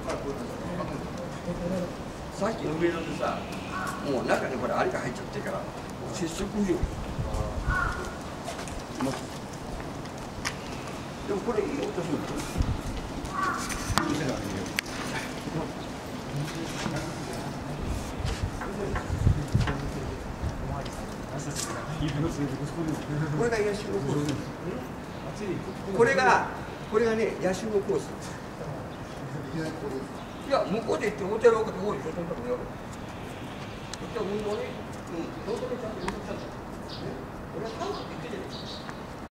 さっきの上野でさ、もう中にほら、あれが入っちゃってから、接触不良。でもこれいい音するこれがヤシのコース。これがね、ヤシのコース。いや、向こうで行ってホテルをここでしょ、そのとこやる。一回運動ね、本当にちゃんと運動したんだ。